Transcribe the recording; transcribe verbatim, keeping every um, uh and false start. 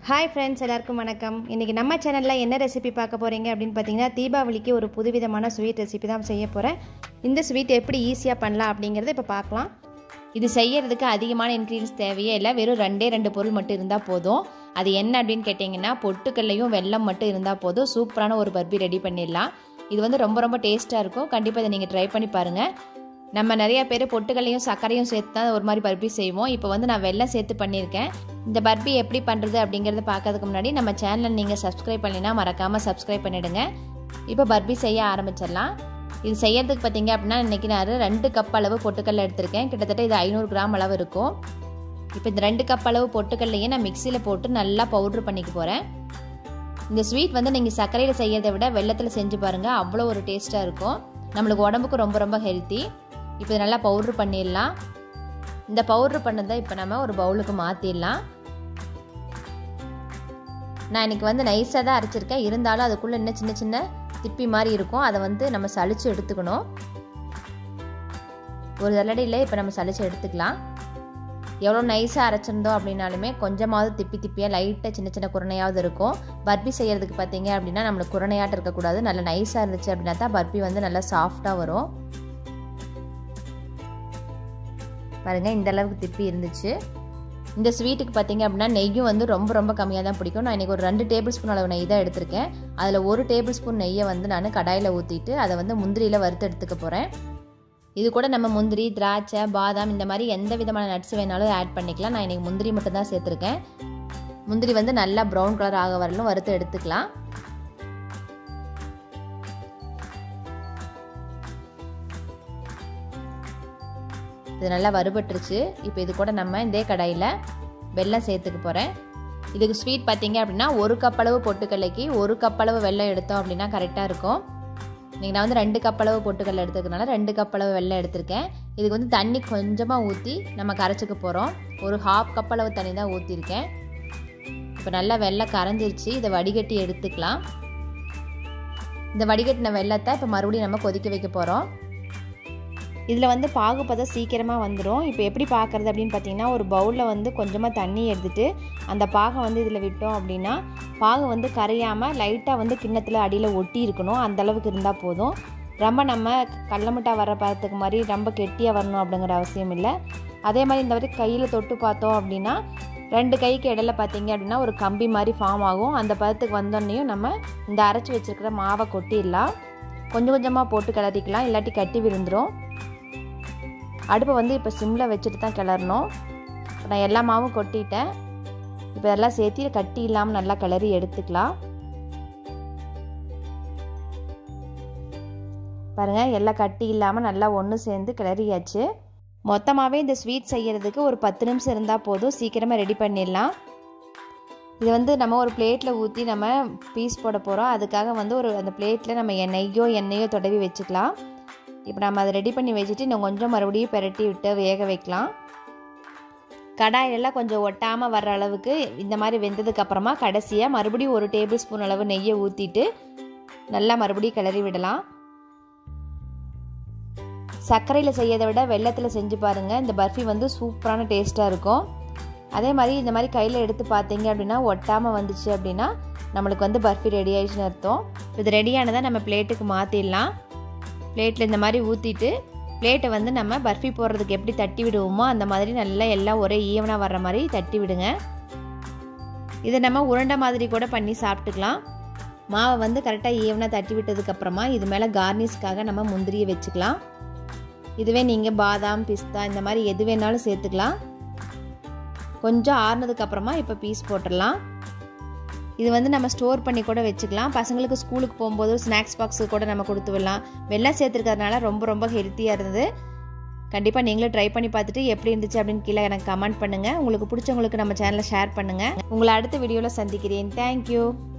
Hi friends, எல்லாருக்கும் வணக்கம். இன்றைக்கி நம்ம சேனலில் என்ன ரெசிபி பார்க்க போகிறீங்க அப்படின்னு பார்த்தீங்கன்னா, தீபாவளிக்கு ஒரு புதுவிதமான ஸ்வீட் ரெசிபி தான் செய்ய போகிறேன். இந்த ஸ்வீட் எப்படி ஈஸியாக பண்ணலாம் அப்படிங்கிறத இப்போ பார்க்கலாம். இது செய்யறதுக்கு அதிகமான இன்க்ரீடியன்ஸ் தேவையே இல்லை. வெறும் ரெண்டே ரெண்டு பொருள் மட்டும் இருந்தால் போதும். அது என்ன அப்படின்னு கேட்டிங்கன்னா, பொட்டுக்கல்லையும் வெல்லம் மட்டும் இருந்தால் போதும். சூப்பரான ஒரு பர்பி ரெடி பண்ணிடலாம். இது வந்து ரொம்ப ரொம்ப டேஸ்ட்டாக இருக்கும். கண்டிப்பாக இதை நீங்கள் ட்ரை பண்ணி பாருங்கள். நம்ம நிறைய பேர் பொட்டுக்கல்லையும் சர்க்கரையும் சேர்த்து தான் ஒரு மாதிரி பர்பி செய்வோம். இப்போ வந்து நான் வெல்லம் சேர்த்து பண்ணியிருக்கேன். இந்த பர்பி எப்படி பண்ணுறது அப்படிங்கிறத பார்க்கறதுக்கு முன்னாடி நம்ம சேனலை நீங்கள் சப்ஸ்கிரைப் பண்ணினா மறக்காமல் சப்ஸ்கிரைப் பண்ணிவிடுங்க. இப்போ பர்பி செய்ய ஆரம்பிச்சிடலாம். இது செய்யறதுக்கு பார்த்தீங்க அப்படின்னா, இன்றைக்கி நான் ரெண்டு கப் அளவு பொட்டுக்கல்ல எடுத்திருக்கேன். கிட்டத்தட்ட இது ஐநூறு கிராம் அளவு இருக்கும். இப்போ இந்த ரெண்டு கப் அளவு பொட்டுக்கல்லையே நான் மிக்சியில் போட்டு நல்லா பவுட்ரு பண்ணிக்க போகிறேன். இந்த ஸ்வீட் வந்து நீங்கள் சர்க்கரையில் செய்யறதை விட வெள்ளத்தில் செஞ்சு பாருங்கள், அவ்வளோ ஒரு டேஸ்ட்டாக இருக்கும். நம்மளுக்கு உடம்புக்கு ரொம்ப ரொம்ப ஹெல்த்தி. இப்போ இதை நல்லா பவுட்ரு பண்ணிடலாம். இந்த பவுட்ரு பண்ணதை இப்போ நம்ம ஒரு பவுலுக்கு மாற்றிடலாம். நான் இன்றைக்கி வந்து நைஸாக தான் அரைச்சிருக்கேன். இருந்தாலும் அதுக்குள்ளே இன்னும் சின்ன சின்ன திப்பி மாதிரி இருக்கும். அதை வந்து நம்ம சளிச்சு எடுத்துக்கணும். ஒரு தள்ளடியில் இப்போ நம்ம சளிச்சு எடுத்துக்கலாம். எவ்வளோ நைஸாக அரைச்சிருந்தோம் அப்படின்னாலுமே கொஞ்சமாவது திப்பி திப்பியாக லைட்டாக சின்ன சின்ன குரணையாவது இருக்கும். பர்பி செய்கிறதுக்கு பார்த்தீங்க அப்படின்னா நம்மளுக்கு குரணையாட்டு இருக்கக்கூடாது. நல்லா நைஸாக இருந்துச்சு அப்படின்னா தான் பர்பி வந்து நல்லா சாஃப்டாக வரும். பாருங்கள், இந்த அளவுக்கு திப்பி இருந்துச்சு. இந்த ஸ்வீட்டுக்கு பார்த்தீங்க அப்படின்னா நெய்யும் வந்து ரொம்ப ரொம்ப கம்மியாக தான் பிடிக்கும். நான் இன்றைக்கி ஒரு ரெண்டு டேபிள் ஸ்பூன் அளவு நெய் தான் எடுத்திருக்கேன். அதில் ஒரு டேபிள் ஸ்பூன் நெய்யை வந்து நான் கடாயில் ஊற்றிட்டு அதை வந்து முந்திரியில் வறுத்து எடுத்துக்க போகிறேன். இது கூட நம்ம முந்திரி, திராட்சை, பாதாம் இந்த மாதிரி எந்த விதமான நட்ஸ் வேணாலும் ஆட் பண்ணிக்கலாம். நான் இன்றைக்கி முந்திரி மட்டும் தான் சேர்த்துருக்கேன். முந்திரி வந்து நல்லா ப்ரௌன் கலர் ஆக வரலும் வறுத்து எடுத்துக்கலாம். இது நல்லா வறுபட்டுருச்சு. இப்போ இது கூட நம்ம இதே கடாயில் வெல்லம் சேர்த்துக்க போகிறேன். இதுக்கு ஸ்வீட் பார்த்தீங்க அப்படின்னா ஒரு கப் அளவு பொட்டுக்கல்லைக்கு ஒரு கப் அளவு வெல்லம் எடுத்தோம் அப்படின்னா கரெக்டாக இருக்கும். நீங்கள் நான் வந்து ரெண்டு கப் அளவு பொட்டுக்கல்லை எடுத்துக்கிறதுனால ரெண்டு கப் அளவு வெல்லம் எடுத்திருக்கேன். இதுக்கு வந்து தண்ணி கொஞ்சமாக ஊற்றி நம்ம கரைச்சிக்க போகிறோம். ஒரு ஹாஃப் கப் அளவு தண்ணி தான் ஊற்றிருக்கேன். இப்போ நல்லா வெல்லம் கரைஞ்சிருச்சு. இதை வடிகட்டி எடுத்துக்கலாம். இந்த வடிகட்டின வெல்லத்தை இப்போ மறுபடியும் நம்ம கொதிக்க வைக்க போகிறோம். இதில் வந்து பாகுபதம் சீக்கிரமாக வந்துடும். இப்போ எப்படி பார்க்குறது அப்படின்னு பார்த்தீங்கன்னா, ஒரு பவுலில் வந்து கொஞ்சமாக தண்ணி எடுத்துகிட்டு அந்த பாகை வந்து இதில் விட்டோம் அப்படின்னா பாகு வந்து கரையாமல் லைட்டாக வந்து கிண்ணத்தில் அடியில் ஒட்டி இருக்கணும். அந்தளவுக்கு இருந்தால் போதும். ரொம்ப நம்ம கடலமிட்டாய் வர பதத்துக்கு மாதிரி ரொம்ப கெட்டியாக வரணும் அப்படிங்கிற அவசியம் இல்லை. அதே மாதிரி இந்த மாதிரி கையில் தொட்டு பார்த்தோம் அப்படின்னா ரெண்டு கைக்கு இடையில பார்த்தீங்க அப்படின்னா ஒரு கம்பி மாதிரி ஃபார்ம் ஆகும். அந்த பதத்துக்கு வந்தோடனையும் நம்ம இந்த அரைச்சி வச்சுருக்கிற மாவை கொட்டிடலாம். கொஞ்சம் கொஞ்சமாக போட்டு கிளறிக்கலாம், இல்லாட்டி கட்டி விழுந்துடும். அடுப்பை வந்து இப்போ சிம்மில் வச்சுட்டு தான் கிளறணும். நான் எல்லா மாவும் கொட்டிட்டேன். இப்போ எல்லாம் சேர்த்து கட்டி இல்லாமல் நல்லா கிளறி எடுத்துக்கலாம். பாருங்கள், எல்லாம் கட்டி இல்லாமல் நல்லா ஒன்று சேர்ந்து கிளறியாச்சு. மொத்தமாகவே இந்த ஸ்வீட் செய்கிறதுக்கு ஒரு பத்து நிமிஷம் இருந்தால் போதும். சீக்கிரமாக ரெடி பண்ணிடலாம். இது வந்து நம்ம ஒரு பிளேட்டில் ஊற்றி நம்ம பீஸ் போட போகிறோம். அதுக்காக வந்து ஒரு அந்த பிளேட்டில் நம்ம எண்ணெயோ எண்ணெயோ தடவி வச்சுக்கலாம். இப்போ நம்ம அதை ரெடி பண்ணி வச்சுட்டு இன்னும் கொஞ்சம் மறுபடியும் பெரட்டி விட்டு வேக வைக்கலாம். கடாயிலெல்லாம் கொஞ்சம் ஒட்டாமல் வர்ற அளவுக்கு இந்த மாதிரி வெந்ததுக்கப்புறமா கடைசியாக மறுபடியும் ஒரு டேபிள் ஸ்பூன் அளவு நெய்யை ஊற்றிட்டு நல்லா மறுபடியும் கிளறி விடலாம். சர்க்கரையில் செய்யறதை விட வெல்லத்தில் செஞ்சு பாருங்கள். இந்த பர்ஃபி வந்து சூப்பரான டேஸ்ட்டாக இருக்கும். அதே மாதிரி இந்த மாதிரி கையில் எடுத்து பார்த்தீங்க அப்படின்னா ஒட்டாமல் வந்துச்சு அப்படின்னா நம்மளுக்கு வந்து பர்ஃபி ரெடி ஆயிடுச்சுன்னு அர்த்தம். இது ரெடியானதை நம்ம பிளேட்டுக்கு மாற்றிடலாம். பிளேட்டில் இந்த மாதிரி ஊற்றிட்டு பிளேட்டை வந்து நம்ம பர்ஃபி போடுறதுக்கு எப்படி தட்டி விடுவோமோ அந்த மாதிரி நல்லா எல்லாம் ஒரே ஈவனாக வர்ற மாதிரி தட்டி விடுங்க. இதை நம்ம உருண்டை மாதிரி கூட பண்ணி சாப்பிட்டுக்கலாம். மாவை வந்து கரெக்டாக ஈவனாக தட்டி விட்டதுக்கப்புறமா இது மேலே கார்னிஷ்காக நம்ம முந்திரியை வச்சுக்கலாம். இதுவே நீங்கள் பாதாம், பிஸ்தா இந்த மாதிரி எது வேணாலும் சேர்த்துக்கலாம். கொஞ்சம் ஆறுனதுக்கப்புறமா இப்போ பீஸ் போட்டுடலாம். இது வந்து நம்ம ஸ்டோர் பண்ணி கூட வச்சுக்கலாம். பசங்களுக்கு ஸ்கூலுக்கு போகும்போது ஸ்நாக்ஸ் பாக்ஸு கூட நம்ம கொடுத்து விடலாம். வெல்லம் சேர்த்துருக்கிறதுனால ரொம்ப ரொம்ப ஹெல்த்தியாக இருந்தது. கண்டிப்பாக நீங்களும் ட்ரை பண்ணி பார்த்துட்டு எப்படி இருந்துச்சு அப்படின்னு கீழே எனக்கு கமெண்ட் பண்ணுங்கள். உங்களுக்கு பிடிச்சவங்களுக்கு நம்ம சேனலை ஷேர் பண்ணுங்கள். உங்களை அடுத்த வீடியோவில் சந்திக்கிறேன். தேங்க்யூ.